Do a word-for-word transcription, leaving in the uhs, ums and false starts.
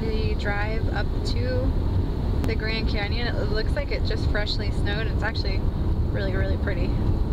the drive up to the Grand Canyon. It looks like it just freshly snowed. It's actually really, really pretty.